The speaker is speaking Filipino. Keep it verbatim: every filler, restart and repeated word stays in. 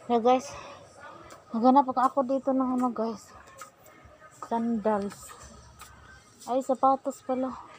Yeah guys, naghanap ako dito ng ano guys, sandals. Ay, sapatos pala.